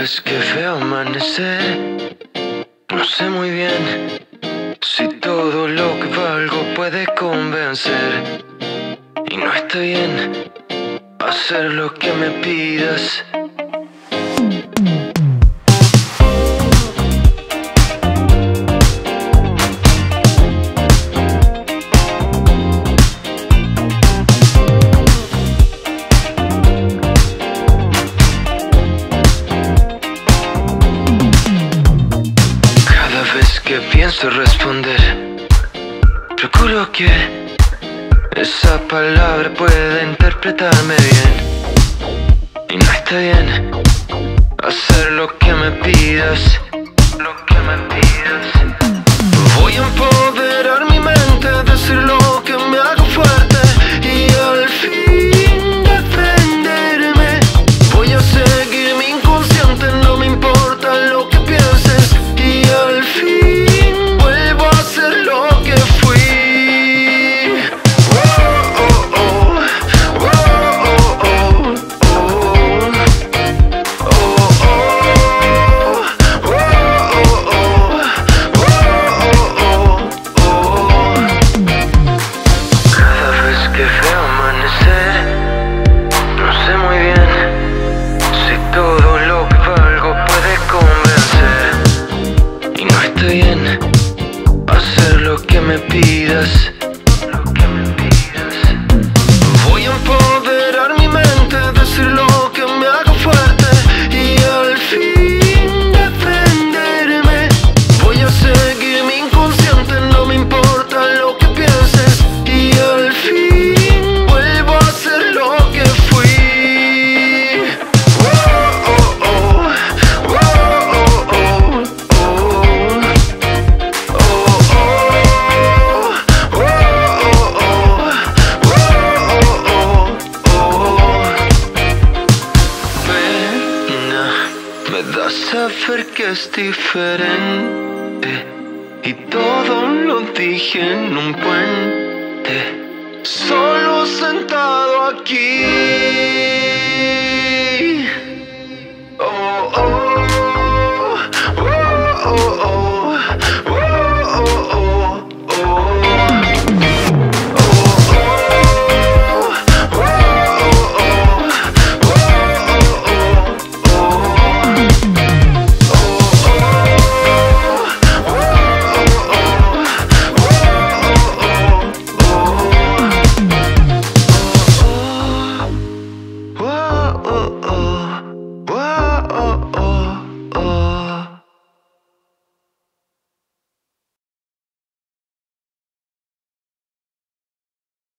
vez que veo amanecer, no sé muy bien si todo lo que valgo puede convencer. Y no está bien hacer lo que me pidas. Que pienso responder, procuro que esa palabra pueda interpretarme bien. Y no está bien hacer lo que me pidas, Voy a empoderar mi mente, decir lo que me haga fuerte y al fin defenderme. Voy a seguir mi inconsciente, no me importa lo que pienses y al fin hacer lo que me pidas. Voy a empoderar mi mente, decir lo que me haga fuerte y al fin defenderme. Voy a seguir mi inconsciente, no me importa lo que pienses y al fin vuelvo a ser lo que fui. Me da saber que es diferente y todo lo dije en un puente, solo sentado aquí.